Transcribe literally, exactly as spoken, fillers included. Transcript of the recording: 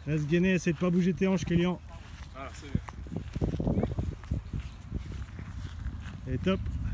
Reste gainé, essaie de pas bouger tes hanches, Kélian. Ah, c'est bien. Et top.